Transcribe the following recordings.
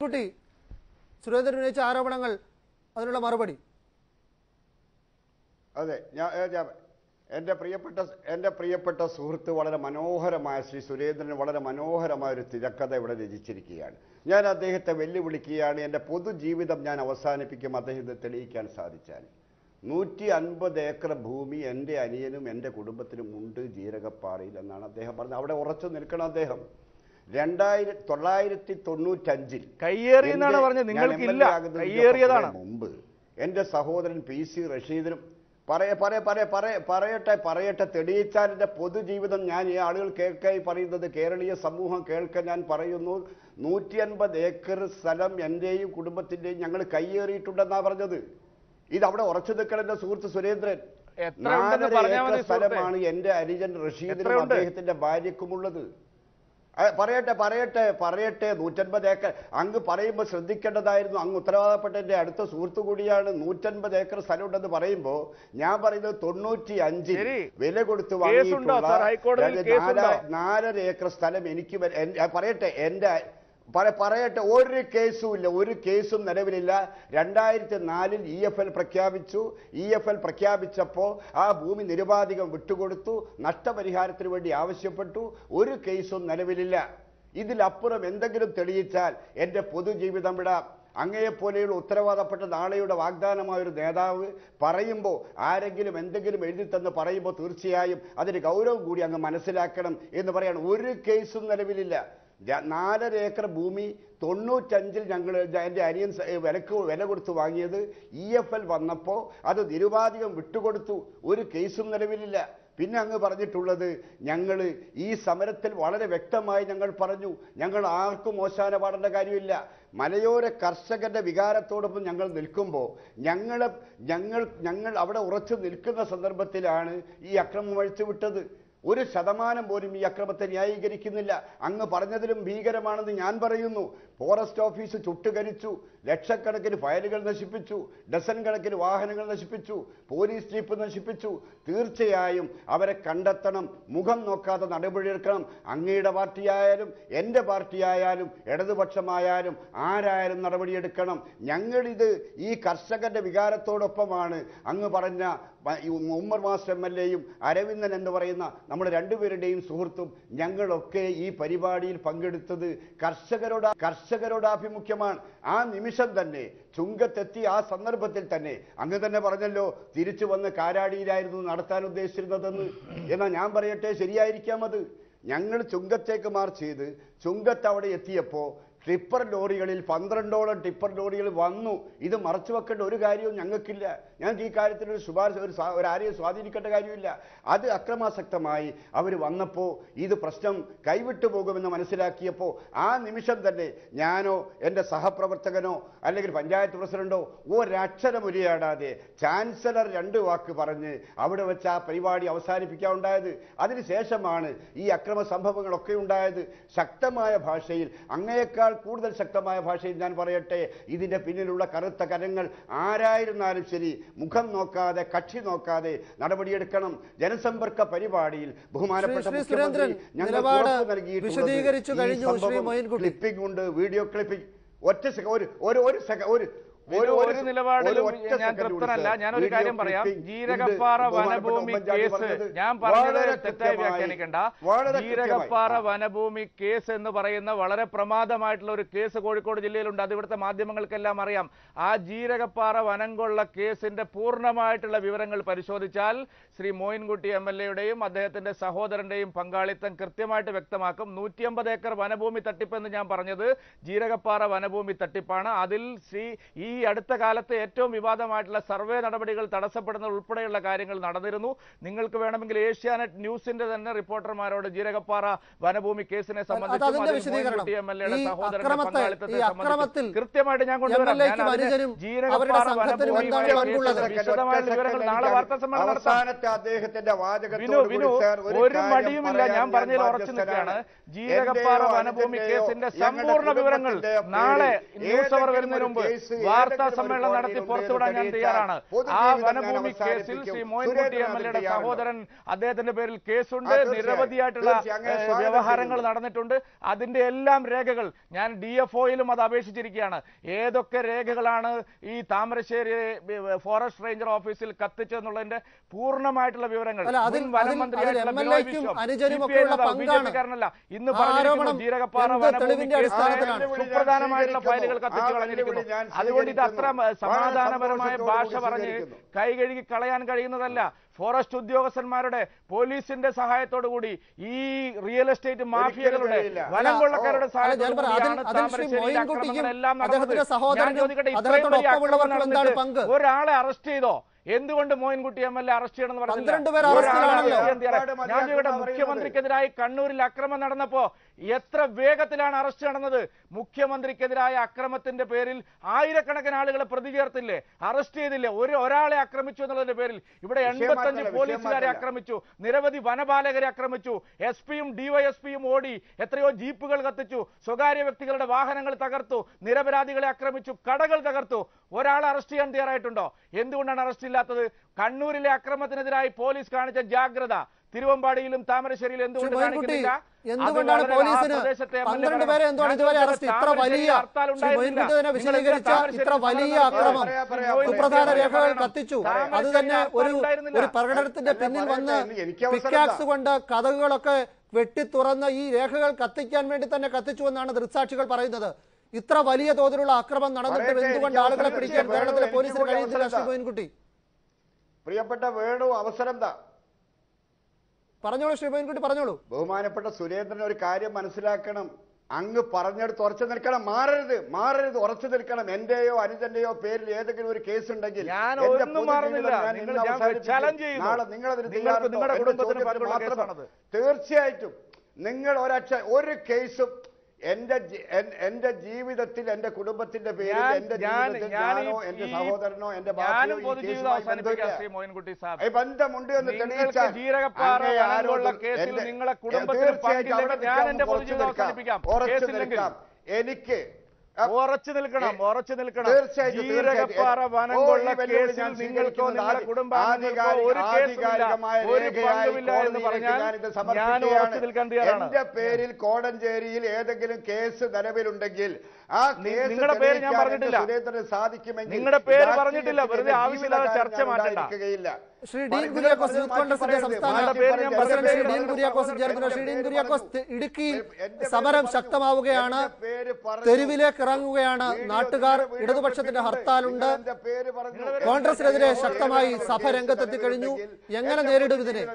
കുട്ടി, സുരേന്ദ്രൻ ഉന്നയിച്ച ആരോപണങ്ങൾ, അതിനുള്ള മറുപടി. അതെ, എൻ്റെ പ്രിയപ്പെട്ട സുഹൃത്ത് വളരെ മനോഹരമായ ശ്രീ സുരേന്ദ്രൻ വളരെ മനോഹരമായ ഒരു തിരക്കഥ ഇവിടെ രചിച്ചിരിക്കുകയാണ്. ഞാൻ അദ്ദേഹത്തെ വെല്ലുവിളിക്കുകയാണ്. എൻ്റെ പൊതുജീവിതം ഞാൻ അവസാനിപ്പിക്കും അദ്ദേഹത്തെ തെളിയിക്കാൻ സാധിച്ചാൽ. 150 ഏക്കർ ഭൂമി എൻ്റെ അനിയനും എൻ്റെ കുടുംബത്തിനും ഉണ്ട് ജീരകപ്പാറയിൽ എന്നാണ് അദ്ദേഹം പറഞ്ഞത്. അവിടെ ഉറച്ചു നിൽക്കണം അദ്ദേഹം. 1995 കയ്യേറിയെന്നാണ് പറഞ്ഞത്. നിങ്ങൾക്കില്ല, കയ്യേറിയതാണ്. മുമ്പ് എൻ്റെ സഹോദരൻ PC റഷീദിനും പറയട്ടെ തെളിയിച്ചാൽ എൻ്റെ പൊതുജീവിതം ഞാൻ ഈ ആളുകൾ കേൾക്കായി പറയുന്നത്, കേരളീയ സമൂഹം കേൾക്കാൻ ഞാൻ പറയുന്നു. 150 ഏക്കർ സ്ഥലം എൻ്റെയും കുടുംബത്തിൻ്റെയും ഞങ്ങൾ കയ്യേറിയിട്ടുണ്ടെന്നാണ് പറഞ്ഞത്. ഇത് അവിടെ ഉറച്ചു നിൽക്കണം എൻ്റെ സുഹൃത്ത് സുരേന്ദ്രൻ. 4 ഏക്കർ സ്ഥലമാണ് എൻ്റെ അനുജൻ റഷീദിനും അദ്ദേഹത്തിന്റെ ഭാര്യക്കുമുള്ളത്. പറയട്ടെ 150 ഏക്കർ അങ്ങ് പറയുമ്പോൾ ശ്രദ്ധിക്കേണ്ടതായിരുന്നു. അങ്ങ് ഉത്തരവാദപ്പെട്ട എൻ്റെ അടുത്ത സുഹൃത്തു കൂടിയാണ്. 150 ഏക്കർ സ്ഥലം ഉണ്ടെന്ന് പറയുമ്പോൾ ഞാൻ പറയുന്നത് 95 വില കൊടുത്ത് വാങ്ങിയിട്ടുള്ള 4.5 ഏക്കർ സ്ഥലം എനിക്ക് പറയട്ടെ ഒരു കേസുമില്ല, ഒരു കേസും നിലവിലില്ല. 2004 EFL പ്രഖ്യാപിച്ചു. EFL പ്രഖ്യാപിച്ചപ്പോൾ ആ ഭൂമി നിരുപാധികം വിട്ടുകൊടുത്തു, നഷ്ടപരിഹാരത്തിന് വേണ്ടി ആവശ്യപ്പെട്ടു. ഒരു കേസും നിലവിലില്ല. ഇതിലപ്പുറം എന്തെങ്കിലും തെളിയിച്ചാൽ എൻ്റെ പൊതുജീവിതം വിടാം. അങ്ങയെപ്പോലെയുള്ള ഉത്തരവാദപ്പെട്ട നാളെയുടെ വാഗ്ദാനമായൊരു നേതാവ് പറയുമ്പോൾ, ആരെങ്കിലും എന്തെങ്കിലും എഴുതി തന്ന് പറയുമ്പോൾ തീർച്ചയായും അതിന് ഗൗരവം കൂടി അങ്ങ് മനസ്സിലാക്കണം എന്ന് പറയാണ്. ഒരു കേസും നിലവിലില്ല. 4 ഏക്കർ ഭൂമി 95 ഞങ്ങൾ എൻ്റെ അനിയൻ വില കൊടുത്ത് വാങ്ങിയത്. EFL വന്നപ്പോൾ അത് നിരുപാധികം വിട്ടുകൊടുത്തു. ഒരു കേസും നിലവിലില്ല. പിന്നെ അങ്ങ് പറഞ്ഞിട്ടുള്ളത്, ഞങ്ങൾ ഈ സമരത്തിൽ വളരെ വ്യക്തമായി ഞങ്ങൾ പറഞ്ഞു, ഞങ്ങൾ ആർക്കും ഓശാന പാടേണ്ട കാര്യമില്ല. മലയോര കർഷകന്റെ വികാരത്തോടൊപ്പം ഞങ്ങൾ നിൽക്കുമ്പോൾ ഞങ്ങൾ അവിടെ ഉറച്ചു നിൽക്കുന്ന സന്ദർഭത്തിലാണ് ഈ അക്രമം അഴിച്ചുവിട്ടത്. 1% പോലും ഈ അക്രമത്തെ ന്യായീകരിക്കുന്നില്ല. അങ്ങ് പറഞ്ഞതിലും ഭീകരമാണെന്ന് ഞാൻ പറയുന്നു. ഫോറസ്റ്റ് ഓഫീസ് ചുട്ടുകരിച്ചു, ലക്ഷക്കണക്കിന് ഫയലുകൾ നശിപ്പിച്ചു, ഡസൻ കണക്കിന് വാഹനങ്ങൾ നശിപ്പിച്ചു, പോലീസ് ജീപ്പ് നശിപ്പിച്ചു. തീർച്ചയായും അവരെ കണ്ടെത്തണം, മുഖം നോക്കാതെ നടപടിയെടുക്കണം. അങ്ങയുടെ പാർട്ടിയായാലും എൻ്റെ പാർട്ടിയായാലും ഇടതുപക്ഷമായാലും ആരായാലും നടപടിയെടുക്കണം. ഞങ്ങളിത് ഈ കർഷകന്റെ വികാരത്തോടൊപ്പമാണ്. അങ്ങ് പറഞ്ഞ ഉമ്മർ മാസ്റ്റർ MLA-യും അരവിന്ദൻ എന്ന് പറയുന്ന നമ്മുടെ രണ്ടുപേരുടെയും സുഹൃത്തും ഞങ്ങളൊക്കെ ഈ പരിപാടിയിൽ പങ്കെടുത്തത് കർഷകരോടാഭിമുഖ്യമാണ്. ആ നിമിഷം തന്നെ ചുങ്കത്തെത്തി ആ സന്ദർഭത്തിൽ തന്നെ അങ്ങ് തന്നെ പറഞ്ഞല്ലോ, തിരിച്ചു വന്ന് കാരാടിയിലായിരുന്നു നടത്താൻ ഉദ്ദേശിച്ചിരുന്നതെന്ന്. എന്നാൽ ഞാൻ പറയട്ടെ, ശരിയായിരിക്കാം അത്. ഞങ്ങൾ ചുങ്കത്തേക്ക് മാർച്ച് ചെയ്ത് ചുങ്കത്ത് അവിടെ എത്തിയപ്പോൾ ടിപ്പർ ലോറികളിൽ 12ഓളം ടിപ്പർ ലോറികൾ വന്നു. ഇത് മറച്ചു വെക്കേണ്ട ഒരു കാര്യവും ഞങ്ങൾക്കില്ല. ഞങ്ങൾക്ക് ഈ കാര്യത്തിൽ ആരെയും സ്വാധീനിക്കേണ്ട കാര്യമില്ല. അത് അക്രമാസക്തമായി അവർ വന്നപ്പോൾ ഇത് പ്രശ്നം കൈവിട്ടു പോകുമെന്ന് മനസ്സിലാക്കിയപ്പോൾ ആ നിമിഷം തന്നെ ഞാനോ എൻ്റെ സഹപ്രവർത്തകനോ അല്ലെങ്കിൽ പഞ്ചായത്ത് പ്രസിഡന്റോ ഒരക്ഷരം ഉരിയാടാതെ ചാൻസലർ 2 വാക്ക് പറഞ്ഞ് അവിടെ വെച്ച് ആ പരിപാടി അവസാനിപ്പിക്കാനുണ്ടായത്. അതിനുശേഷമാണ് ഈ അക്രമ സംഭവങ്ങളൊക്കെ ഉണ്ടായത്. ശക്തമായ ഭാഷയിൽ, അങ്ങയേക്കാൾ കൂടുതൽ ശക്തമായ ഭാഷയിൽ ഞാൻ പറയട്ടെ, ഇതിന്റെ പിന്നിലുള്ള കറുത്ത കരങ്ങൾ ആരായിരുന്നാലും ശരി മുഖം നോക്കാതെ കക്ഷി നോക്കാതെ നടപടിയെടുക്കണം. ജനസമ്പർക്ക പരിപാടിയിൽ ബഹുമാനപ്പെട്ട മുഖ്യമന്ത്രി ഞങ്ങൾക്ക് നൽകിയിട്ടുള്ള ക്ലിപ്പിംഗ് ഉണ്ട്, വീഡിയോ ക്ലിപ്പിംഗ്. ഒരു നിലപാടിലും ഞാൻ തൃപ്തനല്ല. ഞാനൊരു കാര്യം പറയാം. ജീരകപ്പാറ വനഭൂമി കേസ് ഞാൻ പറഞ്ഞത് തെറ്റായി വ്യാഖ്യാനിക്കേണ്ട. ജീരകപ്പാറ വനഭൂമി കേസ് എന്ന് പറയുന്ന വളരെ പ്രമാദമായിട്ടുള്ള ഒരു കേസ് കോഴിക്കോട് ജില്ലയിലുണ്ട്. അത് ഇവിടുത്തെ മാധ്യമങ്ങൾക്കെല്ലാം അറിയാം. ആ ജീരകപ്പാറ വനംകൊള്ള കേസിന്റെ പൂർണ്ണമായിട്ടുള്ള വിവരങ്ങൾ പരിശോധിച്ചാൽ ശ്രീ മോയിൻകുട്ടി MLA-യുടെയും അദ്ദേഹത്തിന്റെ സഹോദരന്റെയും പങ്കാളിത്തം കൃത്യമായിട്ട് വ്യക്തമാക്കും. 150 ഏക്കർ വനഭൂമി തട്ടിപ്പെന്ന് ഞാൻ പറഞ്ഞത് ജീരകപ്പാറ വനഭൂമി തട്ടിപ്പാണ്. അതിൽ ഈ അടുത്ത കാലത്ത് ഏറ്റവും വിവാദമായിട്ടുള്ള സർവേ നടപടികൾ തടസ്സപ്പെടുന്നത് ഉൾപ്പെടെയുള്ള കാര്യങ്ങൾ നടന്നിരുന്നു. നിങ്ങൾക്ക് വേണമെങ്കിൽ ഏഷ്യാനെറ്റ് ന്യൂസിന്റെ തന്നെ റിപ്പോർട്ടർമാരോട് ജീരകപ്പാറ വനഭൂമി കേസിനെ സംബന്ധിച്ചും മോയിൻകുട്ടി MLA-യുടെ സഹോദരന്റെ പങ്കാളിത്തത്തെ സംബന്ധിച്ചും കൃത്യമായിട്ട് ഞാൻ കൊണ്ടുവരാം. ജീരകപ്പാറ വനഭൂമി വിശദമായ വിവരങ്ങൾ നാളെ വാർത്താ സമ്മേളനം നടത്താം. വിനു, ഒരു മടിയുമില്ല. ഞാൻ പറഞ്ഞതിൽ ഉറച്ചു നിൽക്കുകയാണ്. ജീരകപ്പാറ വനഭൂമി കേസിന്റെ സമ്പൂർണ്ണ വിവരങ്ങൾ നാളെ ന്യൂസ് അവർ വരുന്നതിന് മുമ്പ് വാർത്താ സമ്മേളനം നടത്തി പുറത്തുവിടാൻ ഞാൻ തയ്യാറാണ്. ആ വനഭൂമി കേസിൽ ശ്രീ മോയിൻകുട്ടി MLA സഹോദരൻ അദ്ദേഹത്തിന്റെ പേരിൽ കേസുണ്ട്. നിരവധിയായിട്ടുള്ള വ്യവഹാരങ്ങൾ നടന്നിട്ടുണ്ട്. അതിന്റെ എല്ലാം രേഖകൾ ഞാൻ DFOയിലും അത് അപേക്ഷിച്ചിരിക്കുകയാണ്. ഏതൊക്കെ രേഖകളാണ് ഈ താമരശ്ശേരി ഫോറസ്റ്റ് റേഞ്ചർ ഓഫീസിൽ കത്തിച്ചതെന്നുള്ളതിന്റെ പൂർണ്ണമായിട്ടുള്ള വിവരങ്ങൾ വനം മന്ത്രിയായിട്ടുള്ള ബിനോയ് വിശ്വം BJP-കാരനല്ല ഇന്ന് പറഞ്ഞിരിക്കുന്നു ജീരകപ്പാറ വനഭൂമി സുപ്രധാനമായിട്ടുള്ള ഫയലുകൾ കത്തിച്ചു കളഞ്ഞിരിക്കുന്നു. അതുകൊണ്ട് ഇത് അത്ര സമാധാനപരമായ ഭാഷ പറഞ്ഞ് കൈകഴുകി കളയാൻ കഴിയുന്നതല്ല. ഫോറസ്റ്റ് ഉദ്യോഗസ്ഥന്മാരുടെ പോലീസിന്റെ സഹായത്തോടു കൂടി ഈ റിയൽ എസ്റ്റേറ്റ് മാഫിയകളുടെ വനം കൊള്ളക്കാരുടെ സഹായത്തോടു കൂടിയാണ് താമരശ്ശേരിയിലെ ആക്രമണങ്ങളെല്ലാം നടന്നത്. ഞാൻ ചോദിക്കട്ടെ, ഇത്രയും വലിയ ആക്രമണം നടന്നിട്ട് ഒരാളെ അറസ്റ്റ് ചെയ്തോ? എന്തുകൊണ്ട് മോയിൻകുട്ടി MLA അറസ്റ്റ് ചെയ്യണമെന്ന് പറഞ്ഞില്ല? ഞാൻ ചോദിക്കട്ടെ, മുഖ്യമന്ത്രിക്കെതിരായി കണ്ണൂരിൽ അക്രമം നടന്നപ്പോ എത്ര വേഗത്തിലാണ് അറസ്റ്റ് നടന്നത്? മുഖ്യമന്ത്രിക്കെതിരായ അക്രമത്തിന്റെ പേരിൽ ആയിരക്കണക്കിന് ആളുകളെ പ്രതി ചേർത്തില്ലേ, അറസ്റ്റ് ചെയ്തില്ലേ? ഒരാളെ ആക്രമിച്ചു എന്നുള്ളതിന്റെ പേരിൽ ഇവിടെ 85 പോലീസുകാരെ ആക്രമിച്ചു, നിരവധി വനപാലകരെ ആക്രമിച്ചു, SP-യും DYSP-യും ഓടി, എത്രയോ ജീപ്പുകൾ കത്തിച്ചു, സ്വകാര്യ വ്യക്തികളുടെ വാഹനങ്ങൾ തകർത്തു, നിരപരാധികളെ ആക്രമിച്ചു, കടകൾ തകർത്തു. ഒരാളെ അറസ്റ്റ് ചെയ്യാൻ തയ്യാറായിട്ടുണ്ടോ? എന്തുകൊണ്ടാണ് അറസ്റ്റ് ഇല്ലാത്തത്? കണ്ണൂരിലെ അക്രമത്തിനെതിരായി പോലീസ് കാണിച്ച ജാഗ്രത തിരുവമ്പാടിയിലും താമരശ്ശേരിയിലും എന്തുകൊണ്ട് കാണിക്കുന്നില്ല? എന്തുകൊണ്ടാണ് പോലീസിന് 12 പേരെ എന്തുകൊണ്ട് ഇതുവരെ അറസ്റ്റ്? ഇത്ര വലിയ വിശദീകരിച്ച ഇത്ര വലിയ അക്രമം, സുപ്രധാന രേഖകൾ കത്തിച്ചു, അത് തന്നെ ഒരു പ്രകടനത്തിന്റെ പിന്നിൽ വന്ന് പിക്കാക്സ് കൊണ്ട് കഥകളൊക്കെ വെട്ടി തുറന്ന് ഈ രേഖകൾ കത്തിക്കാൻ വേണ്ടി തന്നെ കത്തിച്ചു എന്നാണ് ദൃക്സാക്ഷികൾ പറയുന്നത്. ഇത്ര വലിയ തോതിലുള്ള ആക്രമണം നടന്നിട്ട് എന്തുകൊണ്ട് ആളുകളെ പിടിക്കാൻ കേരളത്തിലെ പോലീസിന് കഴിയുന്നില്ല? ശ്രീ മോയിൻകുട്ടി, പ്രിയപ്പെട്ട വേണു, അവസരം താ. പറഞ്ഞോളൂ ശ്രീ മോയിൻകുട്ടി, പറഞ്ഞോളൂ. ബഹുമാനപ്പെട്ട സുരേന്ദ്രൻ ഒരു കാര്യം മനസ്സിലാക്കണം. അങ്ങ് പറഞ്ഞെടുത്ത് ഉറച്ചു നിൽക്കണം, മാറരുത്, ഉറച്ചു നിൽക്കണം. എന്റെയോ അനുജന്റെയോ പേരിൽ ഏതെങ്കിലും ഒരു കേസ് ഉണ്ടെങ്കിൽ നാളെ നിങ്ങളതിന് തീർച്ചയായിട്ടും നിങ്ങൾ ഒരു കേസും എന്റെ ജീവിതത്തിൽ എന്റെ കുടുംബത്തിന്റെ പേരിൽ എന്റെ ഞാനോ എന്റെ സഹോദരനോ എന്റെ ബന്ധമുണ്ട് എന്ന് തെളിയിച്ചാൽ എനിക്ക് ഉറച്ചു നിൽക്കണം. ജീരകപ്പാറ വനം കൊള്ള കേസിൽ നിങ്ങൾക്കോ നിങ്ങളുടെ കുടുംബാംഗങ്ങൾക്കോ ഒരു പങ്കുമില്ല എന്ന് പറഞ്ഞാൽ ഞാൻ ഉറച്ചു നിൽക്കാൻ തയ്യാറാണ്. എന്റെ പേരിൽ കോടഞ്ചേരിയിൽ ഏതെങ്കിലും കേസ് നിലവിലുണ്ടെങ്കിൽ ആ നിങ്ങളുടെ പേര് ഞാൻ പറഞ്ഞിട്ടില്ല, സുരേന്ദ്രന് സാധിക്കുമെങ്കിൽ നിങ്ങളുടെ പേര് പറഞ്ഞിട്ടില്ല. വെറുതെ ആവശ്യമില്ലാതെ ചർച്ച മാറ്റണ്ട. ശ്രീ ഡീൻ കുര്യാക്കോസ് യൂത്ത് കോൺഗ്രസിന്റെ സംസ്ഥാന പ്രസിഡന്റ് ശ്രീ ഡീൻ കുര്യാക്കോസ് ചേർന്നു. ശ്രീ ഡീൻ കുര്യാക്കോസ്, ഇടുക്കിയിൽ സമരം ശക്തമാവുകയാണ്, തെരുവിലേക്ക് ഇറങ്ങുകയാണ് നാട്ടുകാർ, ഇടതുപക്ഷത്തിന്റെ ഹർത്താലുണ്ട്, കോൺഗ്രസിനെതിരെ ശക്തമായി സഭ രംഗത്തെത്തി കഴിഞ്ഞു. എങ്ങനെ നേരിടും ഇതിനെ?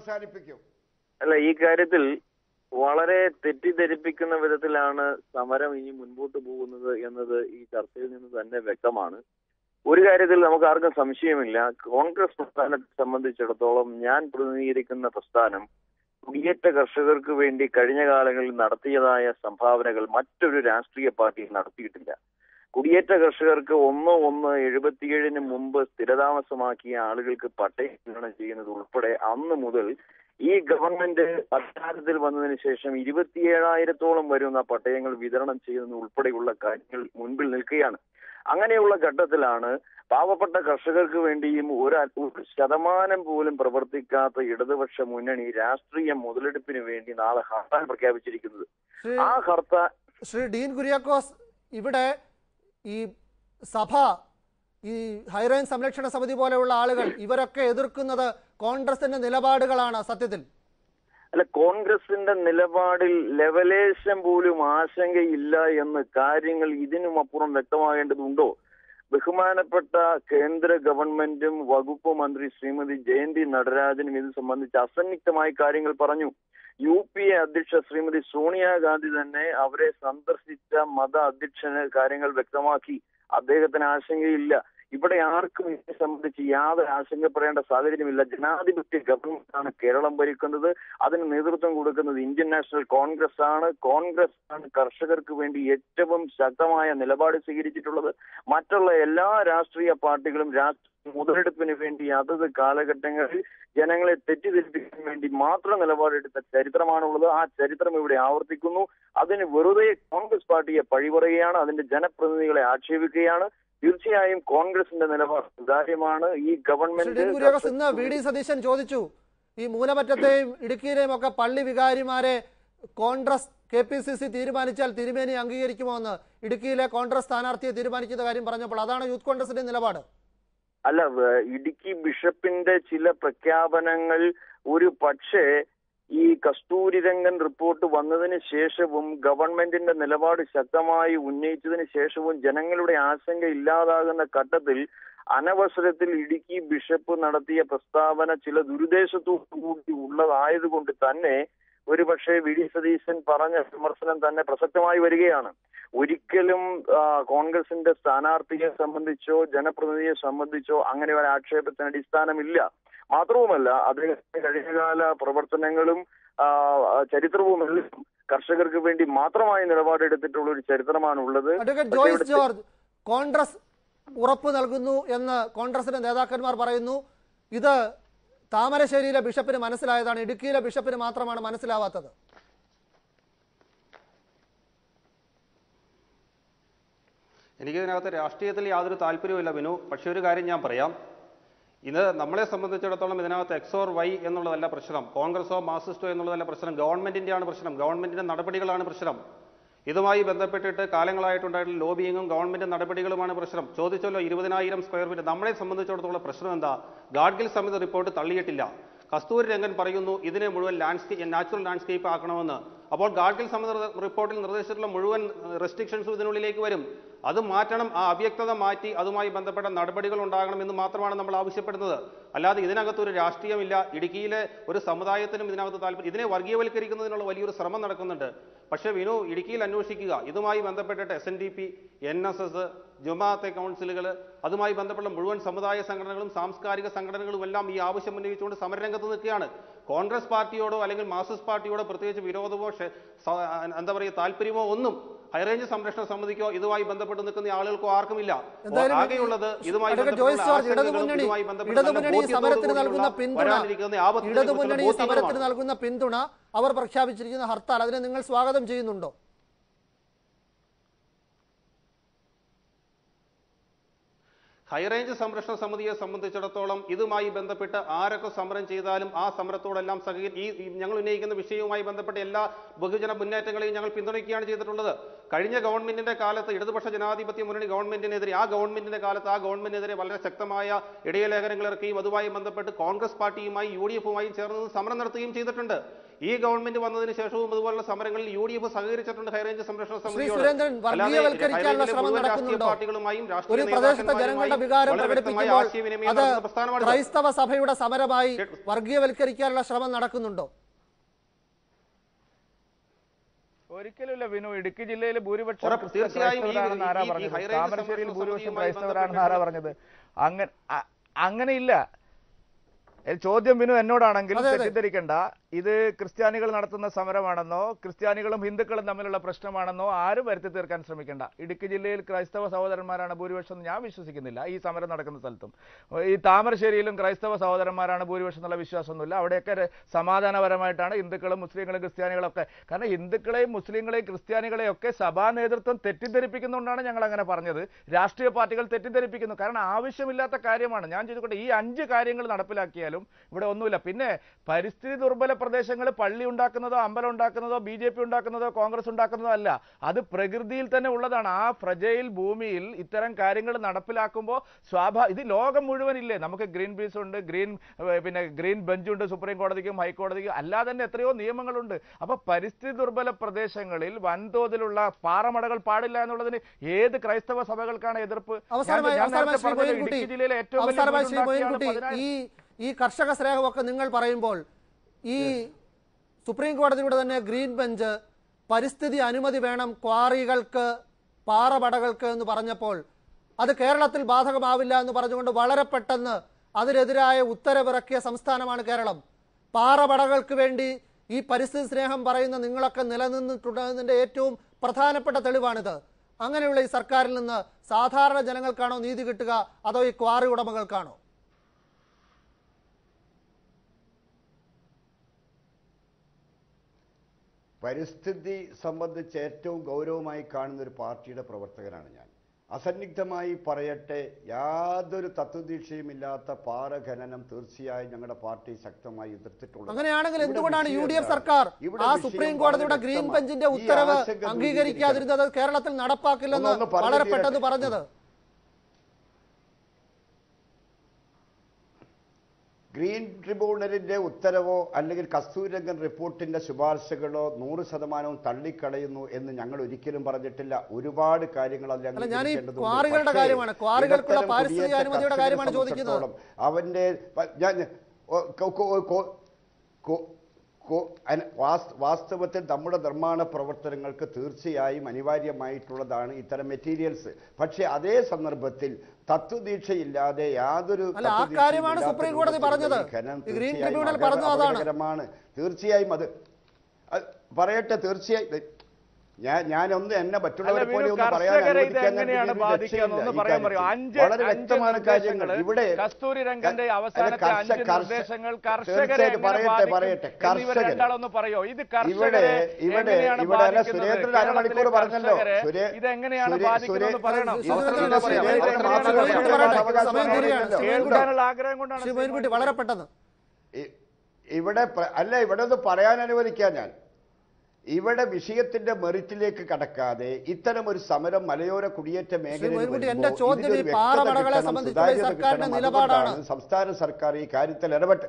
അല്ല, ഈ കാര്യത്തിൽ വളരെ തെറ്റിദ്ധരിപ്പിക്കുന്ന വിധത്തിലാണ് സമരം ഇനി മുൻപോട്ട് പോകുന്നത് എന്നത് ഈ ചർച്ചയിൽ നിന്ന് തന്നെ വ്യക്തമാണ്. ഒരു കാര്യത്തിൽ നമുക്ക് ആർക്കും സംശയമില്ല, കോൺഗ്രസ് പ്രസ്ഥാനത്തെ സംബന്ധിച്ചിടത്തോളം ഞാൻ പ്രതിനിധീകരിക്കുന്ന പ്രസ്ഥാനം കുടിയേറ്റ കർഷകർക്ക് വേണ്ടി കഴിഞ്ഞ കാലങ്ങളിൽ നടത്തിയതായ സംഭാവനകൾ മറ്റൊരു രാഷ്ട്രീയ പാർട്ടിയും നടത്തിയിട്ടില്ല. കുടിയേറ്റ കർഷകർക്ക് 1/1/77 മുമ്പ് സ്ഥിരതാമസമാക്കിയ ആളുകൾക്ക് പട്ടയം വിതരണം ചെയ്യുന്നത് ഉൾപ്പെടെ അന്ന് മുതൽ ഈ ഗവൺമെന്റ് അധികാരത്തിൽ വന്നതിന് ശേഷം 27,000-ഓളം വരുന്ന പട്ടയങ്ങൾ വിതരണം ചെയ്യുന്നത് ഉൾപ്പെടെയുള്ള കാര്യങ്ങൾ മുൻപിൽ നിൽക്കുകയാണ്. അങ്ങനെയുള്ള ഘട്ടത്തിലാണ് പാവപ്പെട്ട കർഷകർക്ക് വേണ്ടിയും ഒരു ശതമാനം പോലും പ്രവർത്തിക്കാത്ത ഇടതുപക്ഷ മുന്നണി രാഷ്ട്രീയ മുതലെടുപ്പിന് വേണ്ടി നാളെ ഹർത്താൽ പ്രഖ്യാപിച്ചിരിക്കുന്നത്. ആ ഹർത്താൽ ശ്രീ ഡീൻ കുര്യാക്കോസ്, ഇവിടെ ഈ സഭ, ഈ ഹൈറേഞ്ച് സംരക്ഷണ സമിതി പോലെയുള്ള ആളുകൾ, ഇവരൊക്കെ എതിർക്കുന്നത് കോൺഗ്രസിന്റെ നിലപാടുകളാണ്. സത്യത്തിൽ അല്ല, കോൺഗ്രസിന്റെ നിലപാടിൽ ലെവലേശം പോലും ആശങ്കയില്ല എന്ന് കാര്യങ്ങൾ ഇതിനുമപ്പുറം വ്യക്തമാകേണ്ടതുണ്ടോ? ബഹുമാനപ്പെട്ട കേന്ദ്ര ഗവൺമെന്റും വകുപ്പ് മന്ത്രി ശ്രീമതി ജയന്തി നടരാജനും ഇത് സംബന്ധിച്ച് അസന്നിഗ്ധമായ കാര്യങ്ങൾ പറഞ്ഞു. UPA അധ്യക്ഷ ശ്രീമതി സോണിയാഗാന്ധി തന്നെ അവരെ സന്ദർശിച്ച മത അധ്യക്ഷന് കാര്യങ്ങൾ വ്യക്തമാക്കി. അദ്ദേഹത്തിന് ആശങ്കയില്ല. ഇവിടെ ആർക്കും ഇതിനെ സംബന്ധിച്ച് യാതൊരു ആശങ്കപ്പെടേണ്ട സാഹചര്യമില്ല. ജനാധിപത്യ ഗവൺമെന്റാണ് കേരളം ഭരിക്കുന്നത്. അതിന് നേതൃത്വം കൊടുക്കുന്നത് ഇന്ത്യൻ നാഷണൽ കോൺഗ്രസ് ആണ്. കോൺഗ്രസ് ആണ് കർഷകർക്ക് വേണ്ടി ഏറ്റവും ശക്തമായ നിലപാട് സ്വീകരിച്ചിട്ടുള്ളത്. മറ്റുള്ള എല്ലാ രാഷ്ട്രീയ പാർട്ടികളും രാഷ്ട്രീയ മുതലെടുപ്പിന് വേണ്ടി അതത് കാലഘട്ടങ്ങളിൽ ജനങ്ങളെ തെറ്റിദ്ധരിപ്പിക്കാൻ വേണ്ടി മാത്രം നിലപാടെടുത്ത ചരിത്രമാണുള്ളത്. ആ ചരിത്രം ഇവിടെ ആവർത്തിക്കുന്നു. അതിന് വെറുതെ കോൺഗ്രസ് പാർട്ടിയെ പഴിപറയുകയാണ്, അതിന്റെ ജനപ്രതിനിധികളെ ആക്ഷേപിക്കുകയാണ്. തീർച്ചയായും കോൺഗ്രസിന്റെ നിലപാട് സുതാര്യമാണ്. ഈ ഗവൺമെന്റ് ഇന്ന് വി ഡി സതീശൻ ചോദിച്ചു, ഈ മൂലമറ്റത്തെയും ഇടുക്കിയിലെയും ഒക്കെ പള്ളി വികാരിമാരെ കോൺഗ്രസ് KPCC തീരുമാനിച്ചാൽ തിരുമേനി അംഗീകരിക്കുമോ എന്ന് ഇടുക്കിയിലെ കോൺഗ്രസ് സ്ഥാനാർത്ഥിയെ തീരുമാനിക്കുന്ന കാര്യം പറഞ്ഞപ്പോൾ അതാണ് യൂത്ത് കോൺഗ്രസിന്റെ നിലപാട്. അല്ല, ഇടുക്കി ബിഷപ്പിന്റെ ചില പ്രഖ്യാപനങ്ങൾ ഒരു പക്ഷേ ഈ കസ്തൂരിരംഗൻ റിപ്പോർട്ട് വന്നതിന് ശേഷവും ഗവൺമെന്റിന്റെ നിലപാട് ശക്തമായി ഉന്നയിച്ചതിന് ശേഷവും ജനങ്ങളുടെ ആശങ്ക ഇല്ലാതാകുന്ന ഘട്ടത്തിൽ അനവസരത്തിൽ ഇടുക്കി ബിഷപ്പ് നടത്തിയ പ്രസ്താവന ചില ദുരുദ്ദേശത്തോടുകൂടി ഉള്ളതായതുകൊണ്ട് തന്നെ ഒരുപക്ഷെ വി ഡി സതീശൻ പറഞ്ഞ വിമർശനം തന്നെ പ്രസക്തമായി വരികയാണ്. ഒരിക്കലും കോൺഗ്രസിന്റെ സ്ഥാനാർത്ഥിയെ സംബന്ധിച്ചോ ജനപ്രതിനിധിയെ സംബന്ധിച്ചോ അങ്ങനെ ഒരു ആക്ഷേപത്തിന് അടിസ്ഥാനമില്ല. മാത്രവുമല്ല, അദ്ദേഹത്തിന്റെ കഴിഞ്ഞകാല പ്രവർത്തനങ്ങളും ചരിത്രവുമെല്ലാം കർഷകർക്ക് വേണ്ടി മാത്രമായി നിലപാടെടുത്തിട്ടുള്ള ഒരു ചരിത്രമാണുള്ളത്. ജോയ്സ് ജോർജ്, കോൺഗ്രസ് ഉറപ്പ് നൽകുന്നു എന്ന് കോൺഗ്രസിന്റെ നേതാക്കന്മാർ പറയുന്നു. ഇത് താമരശ്ശേരിയിലെ ബിഷപ്പിന് മനസ്സിലായതാണ്, ഇടുക്കിയിലെ ബിഷപ്പിന് മാത്രമാണ് മനസ്സിലാവാത്തത്. എനിക്കിതിനകത്ത് രാഷ്ട്രീയത്തിൽ യാതൊരു താല്പര്യവുമില്ല ബിനു. പക്ഷേ ഒരു കാര്യം ഞാൻ പറയാം, ഇത് നമ്മളെ സംബന്ധിച്ചിടത്തോളം ഇതിനകത്ത് എക്സ് ഓർ വൈ എന്നുള്ളതല്ല പ്രശ്നം, കോൺഗ്രസോ മാർക്സിസ്റ്റോ എന്നുള്ളതല്ല പ്രശ്നം, ഗവൺമെന്റിന്റെയാണ് പ്രശ്നം, ഗവൺമെന്റിന്റെ നടപടികളാണ് പ്രശ്നം. ഇതുമായി ബന്ധപ്പെട്ടിട്ട് കാലങ്ങളായിട്ടുണ്ടായിട്ടുള്ള ലോബിയിങ്ങും ഗവൺമെന്റ് നടപടികളുമാണ് പ്രശ്നം. ചോദിച്ചല്ലോ 20,000 സ്ക്വയർ ഫീറ്റ്. നമ്മളെ സംബന്ധിച്ചിടത്തോളം പ്രശ്നം എന്താ? ഗാഡ്ഗിൽ സമിതി റിപ്പോർട്ട് തള്ളിയിട്ടില്ല. കസ്തൂരി രംഗൻ പറയുന്നു ഇതിനെ മുഴുവൻ നാച്ചുറൽ ലാൻഡ്സ്കേപ്പ് ആക്കണമെന്ന്. അപ്പോൾ ഗാഡ്ഗിൽ സമിതി റിപ്പോർട്ടിൽ നിർദ്ദേശിച്ചിട്ടുള്ള മുഴുവൻ റെസ്ട്രിക്ഷൻസും ഇതിനുള്ളിലേക്ക് വരും. അത് മാറ്റണം, ആ അവ്യക്തത മാറ്റി അതുമായി ബന്ധപ്പെട്ട നടപടികൾ ഉണ്ടാകണം എന്ന് മാത്രമാണ് നമ്മൾ ആവശ്യപ്പെടുന്നത്. അല്ലാതെ ഇതിനകത്തൊരു രാഷ്ട്രീയമില്ല. ഇടുക്കിയിലെ ഒരു സമുദായത്തിനും ഇതിനകത്ത് താല്പര്യം, ഇതിനെ വർഗീയവൽക്കരിക്കുന്നതിനുള്ള വലിയൊരു ശ്രമം നടക്കുന്നുണ്ട്. പക്ഷേ വിനു, ഇടുക്കിയിൽ അന്വേഷിക്കുക, ഇതുമായി ബന്ധപ്പെട്ടിട്ട് SNDP, NSS, ജമാഅത്തെ കൗൺസിലുകൾ, അതുമായി ബന്ധപ്പെട്ട മുഴുവൻ സമുദായ സംഘടനകളും സാംസ്കാരിക സംഘടനകളും എല്ലാം ഈ ആവശ്യം ഉന്നയിച്ചുകൊണ്ട് സമരരംഗത്ത് നിൽക്കുകയാണ്. കോൺഗ്രസ് പാർട്ടിയോടോ അല്ലെങ്കിൽ മാർക്സിസ്റ്റ് പാർട്ടിയോടോ പ്രത്യേകിച്ച് വിരോധമോ എന്താ പറയുക താല്പര്യമോ ഒന്നും ഹൈറേഞ്ച് സംരക്ഷണ സമിതിക്കോ ഇതുമായി ബന്ധപ്പെട്ട് നിൽക്കുന്ന ആളുകൾക്കോ ആർക്കുമില്ല. ആകെയുള്ളത് ഇതുമായി നൽകുന്ന പിന്തുണ, അവർ പ്രഖ്യാപിച്ചിരിക്കുന്ന ഹർത്താൽ, അതിനെ നിങ്ങൾ സ്വാഗതം ചെയ്യുന്നുണ്ടോ? ഹൈറേഞ്ച് സംരക്ഷണ സമിതിയെ സംബന്ധിച്ചിടത്തോളം ഇതുമായി ബന്ധപ്പെട്ട് ആരൊക്കെ സമരം ചെയ്താലും ആ സമരത്തോടെല്ലാം ഞങ്ങൾ ഉന്നയിക്കുന്ന വിഷയവുമായി ബന്ധപ്പെട്ട എല്ലാ ബഹുജന മുന്നേറ്റങ്ങളെയും ഞങ്ങൾ പിന്തുണയ്ക്കുകയാണ് ചെയ്തിട്ടുള്ളത്. കഴിഞ്ഞ ഗവൺമെന്റിന്റെ കാലത്ത് ഇടതുപക്ഷ ജനാധിപത്യ മുന്നണി ഗവൺമെന്റിനെതിരെ ആ ഗവൺമെന്റിനെതിരെ വളരെ ശക്തമായ ഇടയലേഖനങ്ങൾ ഇറക്കുകയും അതുമായി ബന്ധപ്പെട്ട് കോൺഗ്രസ് പാർട്ടിയുമായി UDF-ഉമായും ചേർന്ന് സമരം നടത്തുകയും ചെയ്തിട്ടുണ്ട്. ഈ ഗവൺമെന്റ് വന്നതിന് ശേഷവും ഇതുപോലുള്ള സമരങ്ങളിൽ UDF സഹകരിച്ചിട്ടുണ്ട് ഹൈറേഞ്ച് സംരക്ഷണ സമിതിയോട്. പാർട്ടികളുമായും ക്രൈസ്തവ സഭയുടെ സമരമായി വർഗീയവൽക്കരിക്കാനുള്ള ശ്രമം നടക്കുന്നുണ്ടോ? ഒരിക്കലുമില്ല വിനു. ഇടുക്കി ജില്ലയിൽ ഭൂരിപക്ഷം ക്രൈസ്തവരാണെന്ന് ആരാ പറഞ്ഞത്? താമരശ്ശേരിയിൽ ഭൂരിപക്ഷം ക്രൈസ്തവരാണെന്ന് ആരാ പറഞ്ഞത്? അങ്ങനെയില്ല. ചോദ്യം വിനു എന്നോടാണെങ്കിൽ തെറ്റിദ്ധരിക്കണ്ട. ഇത് ക്രിസ്ത്യാനികൾ നടത്തുന്ന സമരമാണെന്നോ ക്രിസ്ത്യാനികളും ഹിന്ദുക്കളും തമ്മിലുള്ള പ്രശ്നമാണെന്നോ ആരും വരുത്തി തീർക്കാൻ ശ്രമിക്കേണ്ട. ഇടുക്കി ജില്ലയിൽ ക്രൈസ്തവ സഹോദരന്മാരാണ് ഭൂരിപക്ഷം ഞാൻ വിശ്വസിക്കുന്നില്ല. ഈ സമരം നടക്കുന്ന സ്ഥലത്തും ഈ താമരശ്ശേരിയിലും ക്രൈസ്തവ സഹോദരന്മാരാണ് ഭൂരിപക്ഷം എന്നുള്ള വിശ്വാസമൊന്നുമില്ല. അവിടെയൊക്കെ സമാധാനപരമായിട്ടാണ് ഹിന്ദുക്കളും മുസ്ലിങ്ങളും ക്രിസ്ത്യാനികളൊക്കെ. കാരണം ഹിന്ദുക്കളെയും മുസ്ലിങ്ങളെയും ക്രിസ്ത്യാനികളെയും ഒക്കെ സഭാ നേതൃത്വം തെറ്റിദ്ധരിപ്പിക്കുന്നുകൊണ്ടാണ് ഞങ്ങൾ അങ്ങനെ പറഞ്ഞത്. രാഷ്ട്രീയ പാർട്ടികൾ തെറ്റിദ്ധരിപ്പിക്കുന്നു. കാരണം ആവശ്യമില്ലാത്ത കാര്യമാണ്. ഞാൻ ചോദിക്കട്ടെ, ഈ 5 കാര്യങ്ങൾ നടപ്പിലാക്കിയാലും ഇവിടെ ഒന്നുമില്ല. പിന്നെ പരിസ്ഥിതി ദുർബല പ്രദേശങ്ങൾ പള്ളി ഉണ്ടാക്കുന്നതോ അമ്പലം ഉണ്ടാക്കുന്നതോ BJP ഉണ്ടാക്കുന്നതോ കോൺഗ്രസ് ഉണ്ടാക്കുന്നതോ അല്ല, അത് പ്രകൃതിയിൽ തന്നെ ഉള്ളതാണ്. ആ ഫ്രജൈൽ ഭൂമിയിൽ ഇത്തരം കാര്യങ്ങൾ നടപ്പിലാക്കുമ്പോൾ ഇത് ലോകം മുഴുവൻ ഇല്ലേ? നമുക്ക് ഗ്രീൻ പീസ് ഉണ്ട്, ഗ്രീൻ ബെഞ്ച് ഉണ്ട് സുപ്രീം കോടതിക്കും ഹൈക്കോടതിക്കും, അല്ലാതെ തന്നെ എത്രയോ നിയമങ്ങളുണ്ട്. അപ്പൊ പരിസ്ഥിതി ദുർബല പ്രദേശങ്ങളിൽ വൻതോതിലുള്ള പാറമടകൾ പാടില്ല എന്നുള്ളതിന് ഏത് ക്രൈസ്തവ സഭകൾക്കാണ് എതിർപ്പ്? ജില്ലയിലെ ഏറ്റവും ഈ കർഷക സ്നേഹമൊക്കെ നിങ്ങൾ പറയുമ്പോൾ ഈ സുപ്രീം കോടതിയുടെ തന്നെ ഗ്രീൻ ബെഞ്ച് പരിസ്ഥിതി അനുമതി വേണം ക്വാറികൾക്ക്, പാറപടകൾക്ക് എന്ന് പറഞ്ഞപ്പോൾ അത് കേരളത്തിൽ ബാധകമാവില്ല എന്ന് പറഞ്ഞുകൊണ്ട് വളരെ പെട്ടെന്ന് അതിനെതിരായ ഉത്തരവിറക്കിയ സംസ്ഥാനമാണ് കേരളം. പാറപടകൾക്ക് വേണ്ടി ഈ പരിസ്ഥിതി സ്നേഹം പറയുന്ന നിങ്ങളൊക്കെ നിലനിന്നിട്ടുള്ളതിൻ്റെ ഏറ്റവും പ്രധാനപ്പെട്ട തെളിവാണിത്. അങ്ങനെയുള്ള ഈ സർക്കാരിൽ നിന്ന് സാധാരണ ജനങ്ങൾക്കാണോ നീതി കിട്ടുക, അതോ ഈ ക്വാറി ഉടമകൾക്കാണോ? പരിസ്ഥിതി സംബന്ധിച്ച് ഏറ്റവും ഗൗരവമായി കാണുന്ന ഒരു പാർട്ടിയുടെ പ്രവർത്തകനാണ് ഞാൻ. അസന്നിഗ്ധമായി പറയട്ടെ, യാതൊരു തത്വദീക്ഷയുമില്ലാത്ത പാറ ഖനനം തീർച്ചയായും ഞങ്ങളുടെ പാർട്ടി ശക്തമായി എതിർത്തിട്ടുള്ളത്. അങ്ങനെയാണെങ്കിൽ എന്തുകൊണ്ടാണ് UDF സർക്കാർ ആ സുപ്രീം കോടതിയുടെ ഗ്രീൻ ബെഞ്ചിന്റെ ഉത്തരവ് അംഗീകരിക്കാതിരുന്നത്, കേരളത്തിൽ നടപ്പാക്കില്ലെന്ന് വളരെ പെട്ടെന്ന് പറഞ്ഞത്? ഗ്രീൻ ട്രിബ്യൂണലിന്റെ ഉത്തരവോ അല്ലെങ്കിൽ കസ്തൂരിരംഗൻ റിപ്പോർട്ടിന്റെ ശുപാർശകളോ 100% തള്ളിക്കളയുന്നു എന്ന് ഞങ്ങൾ ഒരിക്കലും പറഞ്ഞിട്ടില്ല. ഒരുപാട് കാര്യങ്ങൾ ക്വാറികളുടെ കാര്യമാണ്, ക്വാറികൾക്കുള്ള പാരിസ്ഥിതിക അനുമതിയുടെ കാര്യമാണ് ചോദിക്കുന്നത്. അവന്റെ വാസ്തവത്തിൽ നമ്മുടെ നിർമ്മാണ പ്രവർത്തനങ്ങൾക്ക് തീർച്ചയായും അനിവാര്യമായിട്ടുള്ളതാണ് ഇത്തരം മെറ്റീരിയൽസ്. പക്ഷെ അതേ സന്ദർഭത്തിൽ തത്വദീക്ഷയില്ലാതെ യാതൊരു സുപ്രീം കോടതി പറഞ്ഞത്. തീർച്ചയായും അത് പറയട്ടെ. തീർച്ചയായും ഞാനൊന്ന് എന്നെ മറ്റുള്ളവരെ പോലെ ഒന്ന് പറയാൻ വളരെ വ്യക്തமான കാര്യങ്ങൾ ഇവിടെ. പറയട്ടെ ഇവിടെ സുരേന്ദ്രൻ അരമണിക്കൂർ പറഞ്ഞല്ലോ. വളരെ പെട്ടെന്ന് ഇവിടെ അല്ല, ഇവിടെ ഒന്ന് പറയാൻ അനുവദിക്കാൻ ഞാൻ. ഇവിടെ വിഷയത്തിന്റെ മെറിറ്റിലേക്ക് കടക്കാതെ ഇത്തരം ഒരു സമരം മലയോര കുടിയേറ്റ മേഖലയിൽ സംസ്ഥാന സർക്കാർ ഈ കാര്യത്തിൽ ഇടപെട്ട്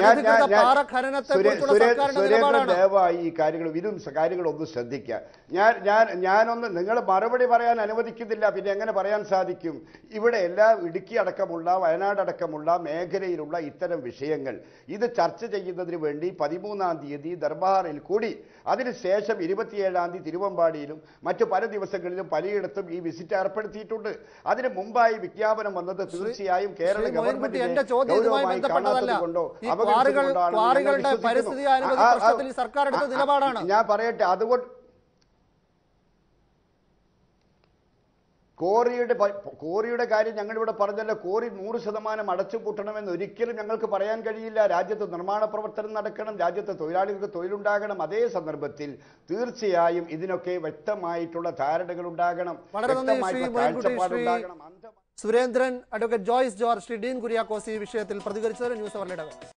സുരേന്ദ്രൻ ദയവായി ഈ കാര്യങ്ങൾ കാര്യങ്ങളൊന്ന് ശ്രദ്ധിക്കുക. ഞാനൊന്ന് നിങ്ങൾ മറുപടി പറയാൻ അനുവദിക്കുന്നില്ല, പിന്നെ എങ്ങനെ പറയാൻ സാധിക്കും? ഇവിടെ ഇടുക്കി അടക്കമുള്ള വയനാട് അടക്കമുള്ള മേഖലയിലുള്ള ഇത്തരം വിഷയങ്ങൾ ഇത് ചർച്ച ചെയ്യുന്നതിന് വേണ്ടി 13-ാം തീയതി ദർബാറിൽ കൂടി, അതിനുശേഷം 27-ാം തീയതി തിരുവമ്പാടിയിലും മറ്റു പല ദിവസങ്ങളിലും പലയിടത്തും ഈ വിസിറ്റ് ഏർപ്പെടുത്തിയിട്ടുണ്ട്. അതിന് മുമ്പായി വിജ്ഞാപനം വന്നത് തീർച്ചയായും കേരള ഗവൺമെന്റിന്റെ ഗൗരവമായി കാണാത്തത് കൊണ്ടോ ക്വാറികളുടെ പരിസ്ഥിതി അനുമതി പ്രശ്നത്തിൽ സർക്കാർ എടുത്ത നിലപാടാണ്. ഞാൻ പറയട്ടെ, അതുകൊണ്ട് കോറിയുടെ കാര്യം ഞങ്ങളിവിടെ പറഞ്ഞല്ലോ. കോറി 100% അടച്ചുപൂട്ടണമെന്ന് ഒരിക്കലും ഞങ്ങൾക്ക് പറയാൻ കഴിയില്ല. രാജ്യത്ത് നിർമ്മാണ പ്രവർത്തനം നടക്കണം, രാജ്യത്തെ തൊഴിലാളികൾക്ക് തൊഴിലുണ്ടാകണം. അതേ സന്ദർഭത്തിൽ തീർച്ചയായും ഇതിനൊക്കെ വ്യക്തമായിട്ടുള്ള ധാരണകൾ ഉണ്ടാകണം, വ്യക്തമായിട്ടുള്ള കാഴ്ചപ്പാടുണ്ടാകണം. സുരേന്ദ്രൻ, അഡ്വക്കേറ്റ് ജോയ്സ് ജോർജ്, ശ്രീ ഡീൻ കുര്യാക്കോസ് ഈ വിഷയത്തിൽ പ്രതികരിച്ചത് ന്യൂസ് അവറിലിടവ്.